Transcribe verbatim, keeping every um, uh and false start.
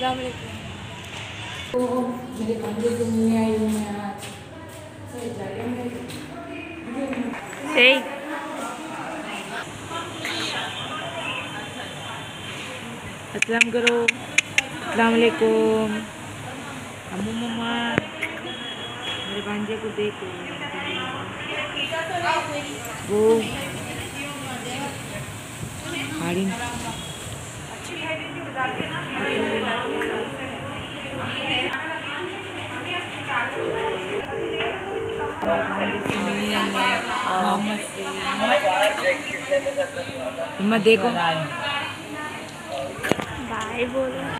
अस्सलाम वालेकुम। तो मेरे भांजे को मिलने आई हूँ मैं आज। Hey. अस्सलाम करो। अस्सलाम वालेकुम। अम्मू मम्मा मेरे भांजे को देखो। वो हाड़ी मोहम्मद देखो। बाय बोलो।